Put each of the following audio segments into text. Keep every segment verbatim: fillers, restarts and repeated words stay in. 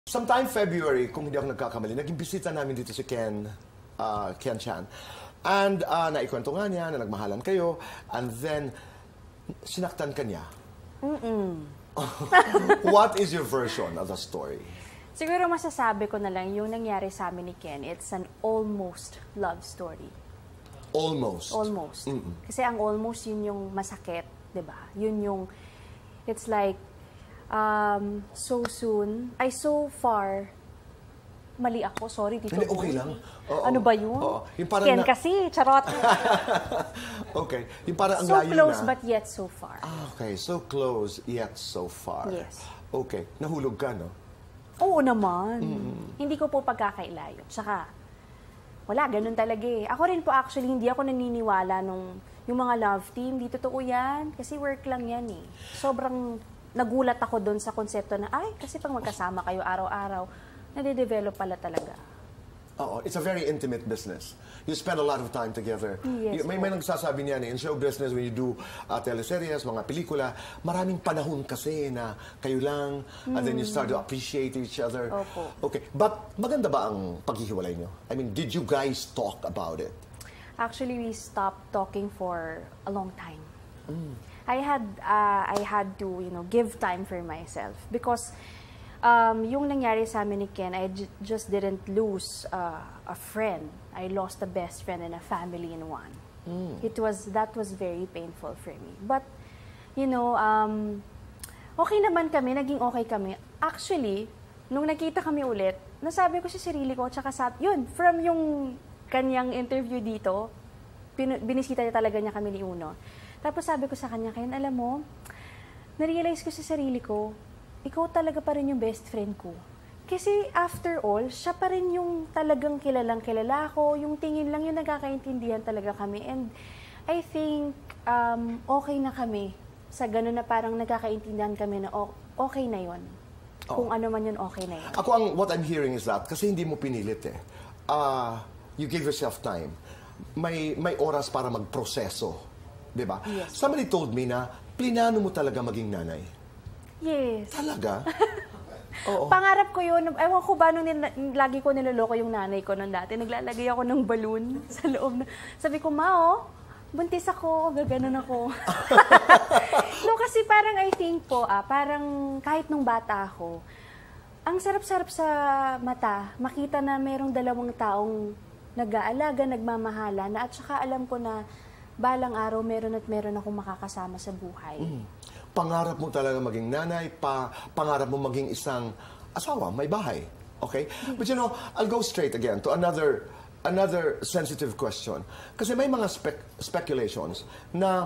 Sometime February, kung hindi ako nagkakamali, naging bisita namin dito si Ken, uh, Ken Chan. And uh, naikwento nga niya na nagmahalan kayo, and then sinaktan ka niya. Mm-mm. What is your version of the story? Siguro masasabi ko na lang yung nangyari sa amin ni Ken, it's an almost love story. Almost? Almost. Mm-mm. Kasi ang almost yun yung masakit, di ba? Yun yung, it's like, um, so soon, ay so far, mali ako, sorry, Tito Hindi, Boy. okay lang. Oo. Ano ba yun? Oo. Yung parang Ken na- kasi, charot. Okay. Yung parang ang So layo close na. but yet so far. Ah, okay. So close, yet so far. Yes. Okay. Nahulog ka, no? Oo naman. Mm. Hindi ko po pagkakailayo. Tsaka, wala, ganun talaga eh. Ako rin po actually, hindi ako naniniwala nung yung mga love team, di totoo yan. Kasi work lang yan eh. Sobrang nagulat ako doon sa konsepto na, ay, kasi pag magkasama kayo araw-araw, nade-develop pala talaga. Oo, it's a very intimate business. You spend a lot of time together. Yes, You- may may nagsasabi niyan eh, in show business, when you do uh, teleseries, mga pelikula, maraming panahon kasi na kayo lang, and then you start to appreciate each other. Opo. Okay, but maganda ba ang paghihiwalay niyo? I mean, did you guys talk about it? Actually, we stopped talking for a long time. I had uh, I had to, you know, give time for myself because um, yung nangyari sa amin ni Ken, I j- just didn't lose uh, a friend. I lost a best friend and a family in one. It was that was very painful for me. But you know, um, okay naman kami, naging okay kami. Actually, nung nakita kami ulit, nasabi ko sa sarili ko, tsaka sa, yun, from yung kanyang interview dito, bin- binisita niya talaga niya kami ni Uno. Tapos sabi ko sa kanya, Ken, alam mo, narealize ko sa sarili ko, ikaw talaga pa rin yung best friend ko. Kasi after all, siya pa rin yung talagang kilalang kilala ko, yung tingin lang yung nagkakaintindihan talaga kami. And I think um, okay na kami sa gano'n na parang nagkakaintindihan kami na o- okay na yon. Kung ano man yun, okay na yun. Ako, ang, what I'm hearing is that, kasi hindi mo pinilit eh. Uh, you give yourself time. May, may oras para magproseso. Diba? Yes. Somebody told me na, plinano mo talaga maging nanay. Yes. Talaga? Oo. Pangarap ko yun. Ewan ko ba nung nila- lagi ko niloloko yung nanay ko nung dati. Naglalagay ako ng balloon sa loob. Na, sabi ko, ma, oh, buntis ako, gaganon ako. No, kasi parang I think po, ah, parang kahit nung bata ako, ang sarap-sarap sa mata, makita na merong dalawang taong nag-aalaga, nagmamahala, na at saka alam ko na balang araw meron at meron akong makakasama sa buhay. Mm. Pangarap mo talaga maging nanay, pa, pangarap mo maging isang asawa, may bahay. Okay? But you know, I'll go straight again to another another sensitive question. Kasi may mga spec- speculations na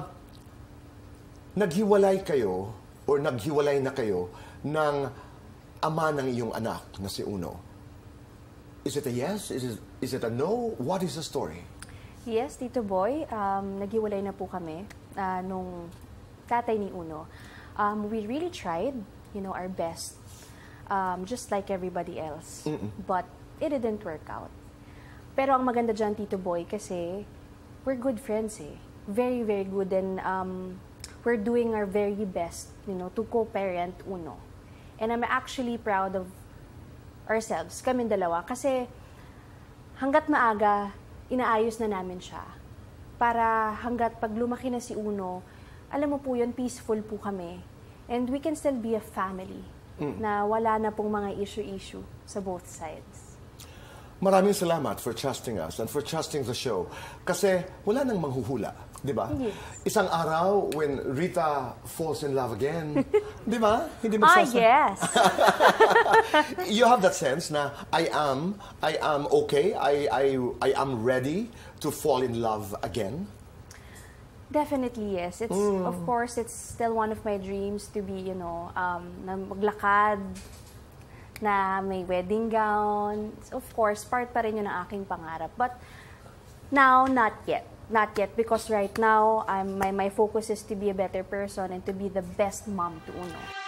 naghiwalay kayo or naghiwalay na kayo ng ama ng iyong anak na si Uno. Is it a yes? Is it, is it a no? What is the story? Yes, Tito Boy, um, naghiwalay na po kami uh, nung tatay ni Uno. Um, we really tried, you know, our best, um, just like everybody else. Mm-mm. But it didn't work out. Pero ang maganda dyan, Tito Boy, kasi we're good friends eh. Very, very good. And um, we're doing our very best, you know, to co-parent Uno. And I'm actually proud of ourselves, kaming dalawa. Kasi hanggat maaga, inaayos na namin siya. Para hanggat pag lumaki na si Uno, alam mo po yun, peaceful po kami. And we can still be a family Mm. na wala na pong mga issue-issue sa both sides. Maraming salamat for trusting us and for trusting the show. Kasi wala nang manghuhula, di ba? Yes. Isang araw, when Rita falls in love again, di ba? Hindi Ah, magsasa- yes! You have that sense na I am, I am okay, I, I, I am ready to fall in love again. Definitely, yes. It's, of course, it's still one of my dreams to be, you know, um, na maglakad, na may wedding gown. Of course, part pa rin yun ng aking pangarap. But now, not yet. Not yet, because right now, I'm, my, my focus is to be a better person and to be the best mom to Uno.